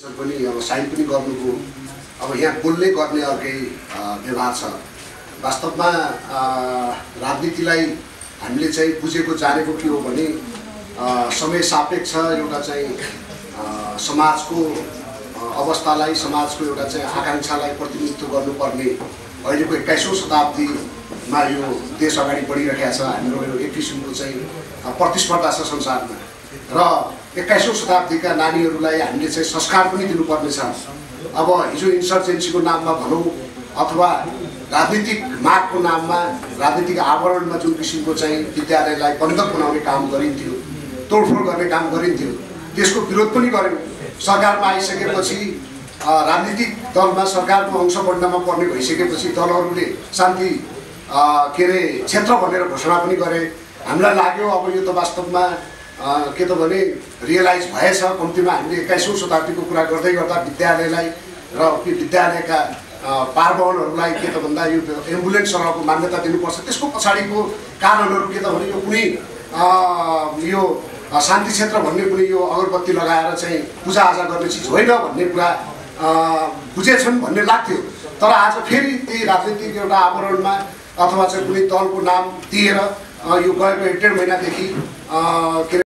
पनि अब साइन पनि गर्नुको अब यहाँ बोल्ने गर्ने अर्कै व्यवहार छ। वास्तवमा राजनीतिलाई हामीले चाहिँ बुझेको जानेको के हो भने समय सापेक्ष एउटा चाहिँ समाजको अवस्थालाई समाजको एउटा चाहिँ आकांक्षालाई प्रतिनिधित्व गर्नुपर्ने अहिलेको 21औं शताब्दीमा यो देश अगाडि बढिरहेको छ। हाम्रो एक किसिमको चाहिँ प्रतिस्पर्धा छ संसारमा र 21औं शताब्दीका नानीहरूलाई हामीले चाहिँ संस्कार पनि दिनुपर्ने छ। अब हिजो इन्सर्जेन्सीको नाममा भनौँ अथवा राजनीतिक मागको नाममा राजनीतिक आवरणमा जुन किसिमको चाहिँ विद्यालयलाई बन्धक बनाउने काम गरिन्थ्यो, तोडफोड गर्ने काम गरिन्थ्यो, त्यसको विरोध पनि गर्यो। सरकारमा आइसकेपछि राजनीतिक दलमा सरकारको अंश बन्नमा पर्ने भइसकेपछि दलहरूले शान्ति के अरे क्षेत्र भनेर घोषणा पनि गरे। हामीलाई लाग्यो अब यो त वास्तवमा के त भने रियलाइज भएछ। कम्तीमा हामीले 21औं शताब्दीको कुरा गर्दै गर्दा विद्यालयलाई र विद्यालयका पारवहनहरूलाई के त भन्दा यो एम्बुलेन्स सेवाको मान्यता दिनुपर्छ। त्यसको पछाडिको कारणहरू के त भने यो कुनै यो शान्ति क्षेत्र भन्ने कुनै यो अगरबत्ती लगाएर चाहिँ पूजाआजा गर्ने चिज होइन भन्ने कुरा बुझेछन् भन्ने लाग्थ्यो। तर आज फेरि त्यही राजनीतिक एउटा आवरणमा अथवा चाहिँ कुनै दलको नाम दिएर यो गएको 1.5 महिनादेखि के